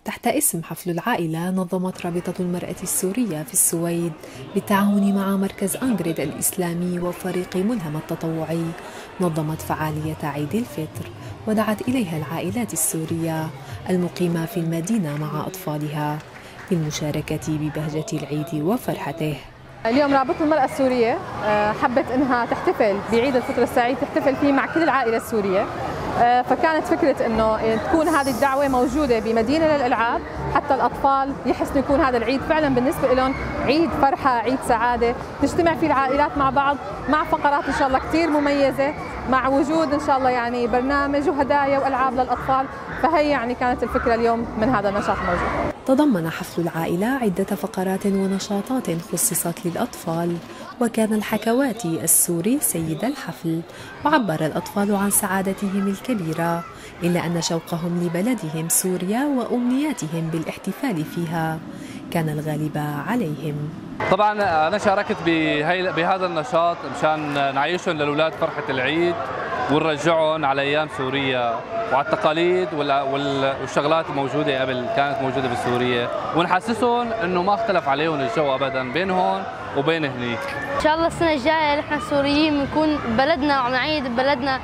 تحت اسم حفل العائلة، نظمت رابطة المرأة السورية في السويد بالتعاون مع مركز أنغريد الإسلامي وفريق ملهم التطوعي نظمت فعالية عيد الفطر، ودعت إليها العائلات السورية المقيمة في المدينة مع أطفالها للمشاركة ببهجة العيد وفرحته. اليوم رابطة المرأة السورية حبت أنها تحتفل بعيد الفطر السعيد، تحتفل فيه مع كل العائلة السورية. فكانت فكرة أنه تكون هذه الدعوة موجودة بمدينة للألعاب حتى الأطفال يحسوا يكون هذا العيد فعلا بالنسبة لهم عيد فرحة، عيد سعادة، تجتمع فيه العائلات مع بعض مع فقرات إن شاء الله كثير مميزة، مع وجود إن شاء الله يعني برنامج وهدايا وألعاب للأطفال. فهي يعني كانت الفكرة اليوم من هذا النشاط موجود. تضمن حفل العائلة عدة فقرات ونشاطات خصصت للأطفال، وكان الحكواتي السوري سيد الحفل، وعبر الأطفال عن سعادتهم الكبيرة، إلا أن شوقهم لبلدهم سوريا وأمنياتهم بالاحتفال فيها كان الغالب عليهم. طبعا أنا شاركت بهذا النشاط مشان نعيشهم للأولاد فرحة العيد ونرجعهم على أيام سوريا وعلى التقاليد والشغلات الموجودة قبل كانت موجودة بسوريا، ونحسسهم إنه ما اختلف عليهم الجو أبدا بين هون وبين هنيك. إن شاء الله السنة الجاية نحن السوريين بنكون ببلدنا وعم نعيد ببلدنا،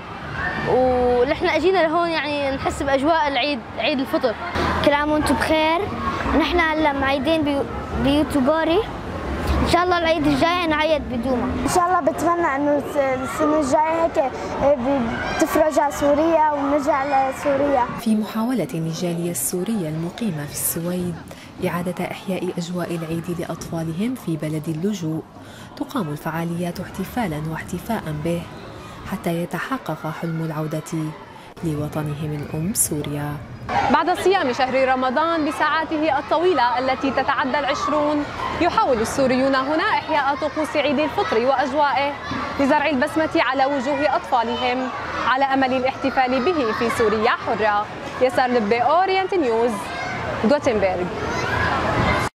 ونحن اجينا لهون يعني نحس باجواء العيد، عيد الفطر. كل عام وانتم بخير. نحن هلا معيدين بيوتيوباري، ان شاء الله العيد الجاي نعيد بدوما. ان شاء الله بتمنى انه السنه الجايه هيك بتفرج على سوريا ونرجع لسوريا. في محاولة للجالية السورية المقيمة في السويد إعادة إحياء أجواء العيد لأطفالهم في بلد اللجوء، تقام الفعاليات احتفالا واحتفاء به حتى يتحقق حلم العودة لوطنهم الأم سوريا. بعد صيام شهر رمضان بساعاته الطويلة التي تتعدى 20، يحاول السوريون هنا إحياء طقوس عيد الفطر وأجوائه لزرع البسمة على وجوه أطفالهم على أمل الاحتفال به في سوريا حرة. يسار لبي، أورينت نيوز، غوتنبرغ.